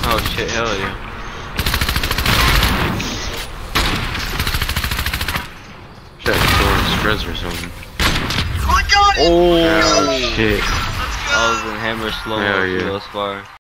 Oh shit, hell yeah. Should have stored stress or something. I got it! Oh Let's go! shit. Let's go! I was in hammer slow Hell mo yeah. those far.